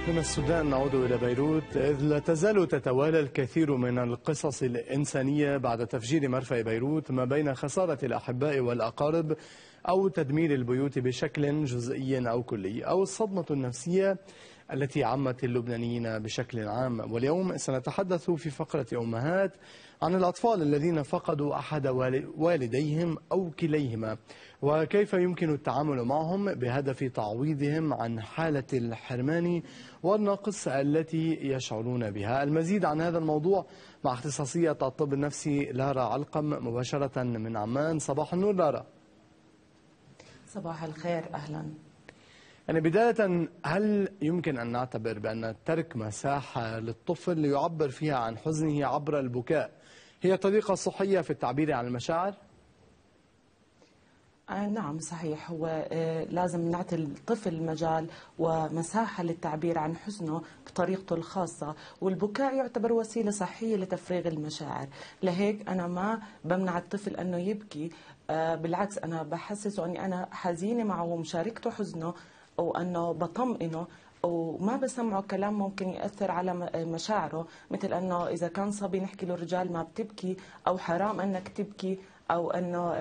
من السودان نعود إلى بيروت، إذ لا تزال تتوالى الكثير من القصص الإنسانية بعد تفجير مرفأ بيروت، ما بين خسارة الأحباء والأقارب أو تدمير البيوت بشكل جزئي أو كلي، أو الصدمة النفسية التي عمت اللبنانيين بشكل عام. واليوم سنتحدث في فقرة أمهات عن الأطفال الذين فقدوا أحد والديهم أو كليهما، وكيف يمكن التعامل معهم بهدف تعويضهم عن حالة الحرمان والنقص التي يشعرون بها. المزيد عن هذا الموضوع مع اختصاصية الطب النفسي لارا علقم مباشرة من عمان. صباح النور لارا. صباح الخير، أهلا. يعني بداية، هل يمكن أن نعتبر بأن ترك مساحة للطفل ليعبر فيها عن حزنه عبر البكاء هي طريقة صحية في التعبير عن المشاعر؟ نعم صحيح، هو لازم نعطي الطفل مجال ومساحة للتعبير عن حزنه بطريقته الخاصة، والبكاء يعتبر وسيلة صحية لتفريغ المشاعر. لهيك أنا ما بمنع الطفل أنه يبكي، بالعكس أنا بحسسه أني أنا حزينة معه ومشاركته حزنه، أو أنه بطمئنه، وما بسمعه كلام ممكن يأثر على مشاعره، مثل أنه إذا كان صبي نحكي له رجال ما بتبكي، أو حرام أنك تبكي، أو أنه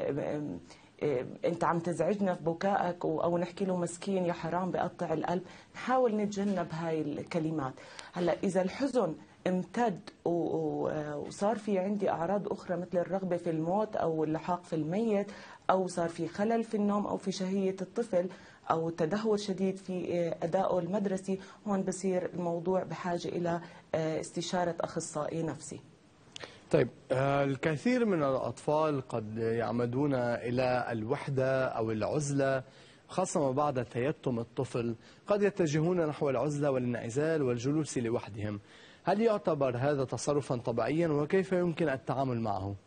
أنت عم تزعجنا في بكائك، أو نحكي له مسكين يا حرام بقطع القلب. نحاول نتجنب هاي الكلمات. هلا إذا الحزن امتد وصار في عندي أعراض أخرى مثل الرغبة في الموت أو اللحاق في الميت، أو صار في خلل في النوم أو في شهية الطفل، أو تدهور شديد في أدائه المدرسي، هون بصير الموضوع بحاجة إلى استشارة أخصائي نفسي. طيب، الكثير من الأطفال قد يعمدون إلى الوحدة أو العزلة، خاصة ما بعد تيتم الطفل قد يتجهون نحو العزلة والانعزال والجلوس لوحدهم. هل يعتبر هذا تصرفا طبيعيا، وكيف يمكن التعامل معه؟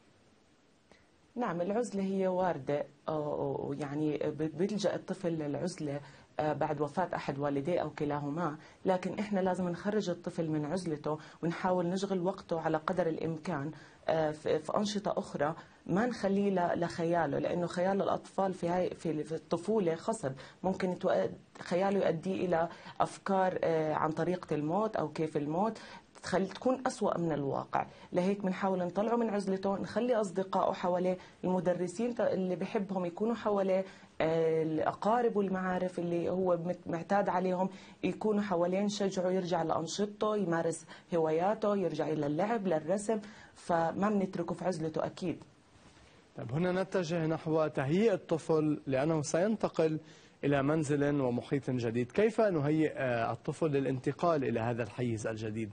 نعم، العزلة هي واردة، يعني بيلجأ الطفل للعزلة بعد وفاة أحد والديه أو كلاهما، لكن إحنا لازم نخرج الطفل من عزلته ونحاول نشغل وقته على قدر الإمكان في أنشطة أخرى، ما نخليه لخياله، لأنه خيال الأطفال في الطفولة خصب، ممكن خياله يؤدي إلى أفكار عن طريقة الموت أو كيف الموت تكون أسوأ من الواقع. لهيك بنحاول نطلعه من عزلته، نخلي أصدقائه حواليه، المدرسين اللي بحبهم يكونوا حواليه، الأقارب والمعارف اللي هو معتاد عليهم يكونوا حواليه، نشجعه يرجع لأنشطته، يمارس هواياته، يرجع إلى اللعب للرسم، فما بنتركه في عزلته أكيد. طيب، هنا نتجه نحو تهيئة الطفل لأنه سينتقل إلى منزل ومحيط جديد. كيف نهيئ الطفل للانتقال إلى هذا الحيز الجديد؟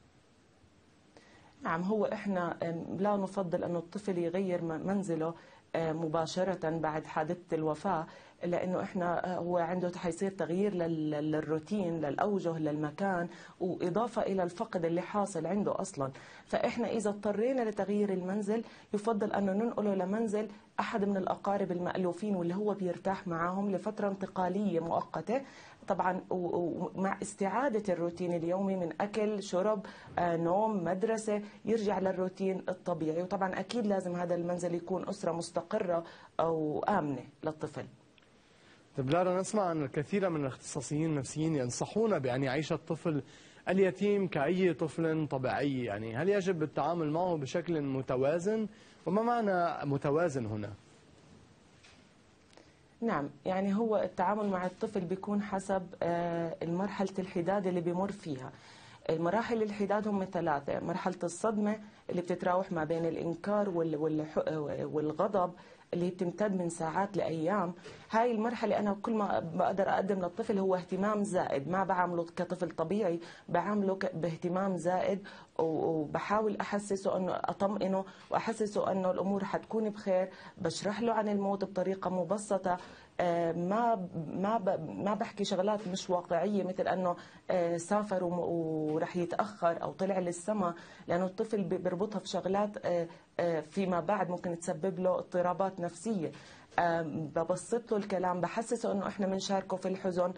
نعم، هو إحنا لا نفضل أن الطفل يغير منزله مباشرة بعد حادثة الوفاة، لأنه إحنا هو عنده حيصير تغيير للروتين، للأوجه، للمكان، وإضافة إلى الفقد اللي حاصل عنده أصلا. فإحنا إذا اضطرينا لتغيير المنزل يفضل أنه ننقله لمنزل أحد من الأقارب المألوفين واللي هو بيرتاح معهم لفترة انتقالية مؤقتة، طبعا ومع استعادة الروتين اليومي من أكل، شرب، نوم، مدرسة، يرجع للروتين الطبيعي. وطبعا أكيد لازم هذا المنزل يكون أسرة مستقرة أو آمنة للطفل. طيب لارا، نسمع أن الكثير من الاختصاصيين النفسيين ينصحون بأن يعيش الطفل اليتيم كأي طفل طبيعي، يعني هل يجب التعامل معه بشكل متوازن؟ وما معنى متوازن هنا؟ نعم، يعني هو التعامل مع الطفل بيكون حسب المرحلة الحداد اللي بيمر فيها. المراحل الحداد هم ثلاثة: مرحلة الصدمة اللي بتتراوح ما بين الإنكار والغضب اللي بتمتد من ساعات لأيام. هاي المرحلة أنا كل ما بقدر أقدم للطفل هو اهتمام زائد، ما بعامله كطفل طبيعي، بعامله باهتمام زائد، وبحاول أحسسه أنه أطمئنه وأحسسه أنه الأمور حتكون بخير، بشرح له عن الموت بطريقة مبسطة، ما بحكي شغلات مش واقعية مثل أنه سافر ورح يتأخر أو طلع للسما، لأنه الطفل بيربطها في شغلات فيما بعد ممكن تسبب له اضطرابات نفسية. ببسط له الكلام، بحسسه أنه إحنا بنشاركه في الحزن،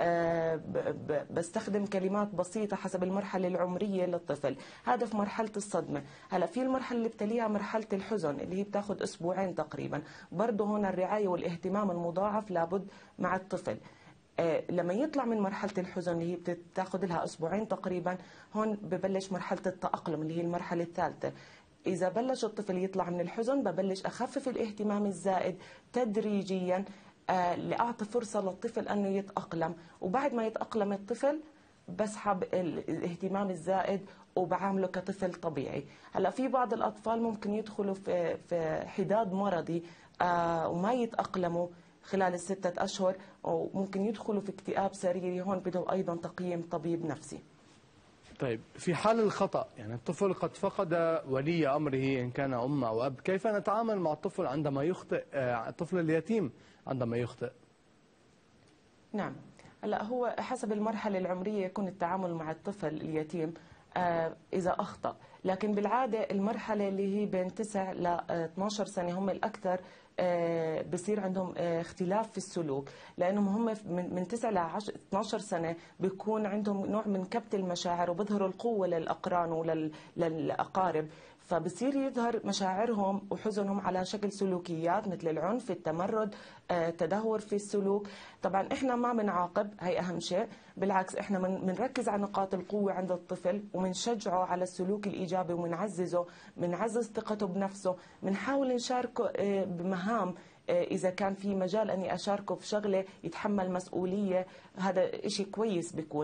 بستخدم كلمات بسيطة حسب المرحلة العمرية للطفل. هذا في مرحلة الصدمة. هلا في المرحلة اللي بتليها مرحلة الحزن اللي هي بتاخد أسبوعين تقريبا، برضه هنا الرعاية والاهتمام المضاعف لابد مع الطفل. لما يطلع من مرحلة الحزن اللي هي بتاخذ لها أسبوعين تقريبا، هون ببلش مرحلة التأقلم اللي هي المرحلة الثالثة. إذا بلش الطفل يطلع من الحزن ببلش أخفف الاهتمام الزائد تدريجيا، لأعطي فرصة للطفل أنه يتأقلم، وبعد ما يتأقلم الطفل بسحب الاهتمام الزائد وبعامله كطفل طبيعي. هلا في بعض الأطفال ممكن يدخلوا في حداد مرضي وما يتأقلموا خلال الستة أشهر، وممكن يدخلوا في اكتئاب سريري، هون بده أيضا تقييم طبيب نفسي. طيب في حال الخطأ، يعني الطفل قد فقد ولي أمره إن كان أم أو أب، كيف نتعامل مع الطفل عندما يخطئ، الطفل اليتيم عندما يخطئ؟ نعم، هلا هو حسب المرحلة العمرية يكون التعامل مع الطفل اليتيم إذا أخطأ، لكن بالعادة المرحلة اللي هي بين 9 ل 12 سنة هم الأكثر بصير عندهم اختلاف في السلوك، لأنهم هم من 9 ل 12 سنة بيكون عندهم نوع من كبت المشاعر وبيظهروا القوة للأقران وللأقارب، فبصير يظهر مشاعرهم وحزنهم على شكل سلوكيات مثل العنف، التمرد، تدهور في السلوك. طبعا احنا ما بنعاقب، هي اهم شيء، بالعكس احنا بنركز على نقاط القوه عند الطفل وبنشجعه على السلوك الايجابي وبنعززه، بنعزز ثقته بنفسه، بنحاول نشاركه بمهام، إذا كان في مجال أني أشاركه في شغلة يتحمل مسؤولية، هذا إشي كويس بيكون.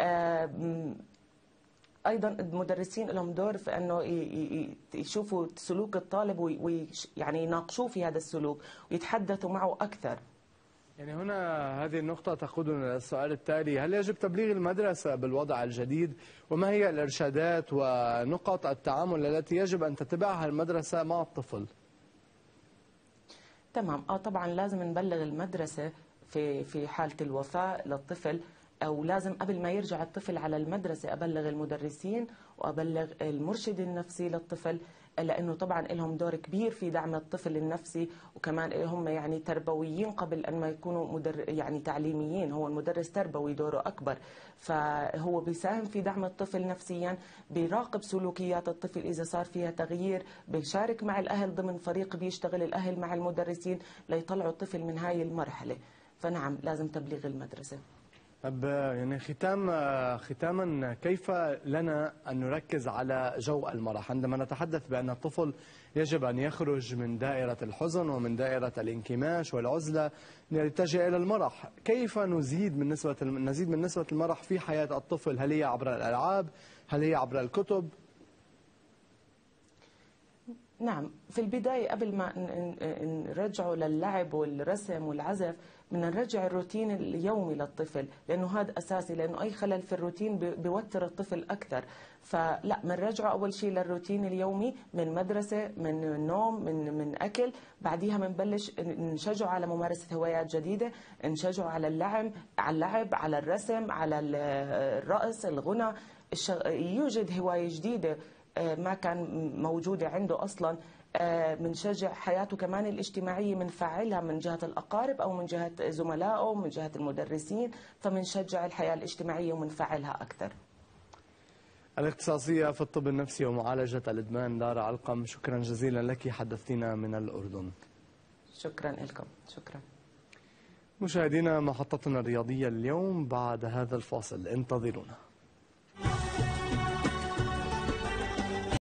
ايضا المدرسين لهم دور في انه يشوفوا سلوك الطالب ويعني يناقشوه في هذا السلوك ويتحدثوا معه اكثر. يعني هنا هذه النقطة تقودنا للسؤال التالي: هل يجب تبليغ المدرسة بالوضع الجديد؟ وما هي الإرشادات ونقط التعامل التي يجب أن تتبعها المدرسة مع الطفل؟ تمام، طبعا لازم نبلغ المدرسة في حالة الوفاة للطفل، أو لازم قبل ما يرجع الطفل على المدرسة أبلغ المدرسين وأبلغ المرشد النفسي للطفل، لأنه طبعا لهم دور كبير في دعم الطفل النفسي، وكمان هم يعني تربويين قبل أن ما يكونوا يعني تعليميين، هو المدرس تربوي دوره أكبر، فهو بيساهم في دعم الطفل نفسيا، بيراقب سلوكيات الطفل إذا صار فيها تغيير، بيشارك مع الأهل ضمن فريق بيشتغل الأهل مع المدرسين ليطلعوا الطفل من هاي المرحلة. فنعم لازم تبليغ المدرسة. طب يعني ختاما، كيف لنا أن نركز على جو المرح عندما نتحدث بأن الطفل يجب أن يخرج من دائرة الحزن ومن دائرة الانكماش والعزلة ليتجه إلى المرح؟ كيف نزيد من نسبة المرح في حياة الطفل؟ هل هي عبر الألعاب؟ هل هي عبر الكتب؟ نعم، في البداية قبل ما نرجعه للعب والرسم والعزف بدنا نرجع الروتين اليومي للطفل، لأنه هذا أساسي، لأنه أي خلل في الروتين بيوتر الطفل أكثر. فلا، بنرجعه أول شيء للروتين اليومي، من مدرسة، من نوم، من أكل، بعديها بنبلش نشجعه على ممارسة هوايات جديدة، نشجعه على اللعب، على الرسم، على الرقص، الغنى، يوجد هواية جديدة ما كان موجودة عنده أصلا. بنشجع حياته كمان الاجتماعية، بنفعلها من جهة الأقارب أو من جهة زملائه أو من جهة المدرسين، فبنشجع الحياة الاجتماعية وبنفعلها أكثر. الاختصاصية في الطب النفسي ومعالجة الإدمان لارا علقم، شكرا جزيلا لك، حدثتنا من الأردن. شكرا لكم. شكرا. مشاهدينا، محطتنا الرياضية اليوم بعد هذا الفاصل، انتظرونا.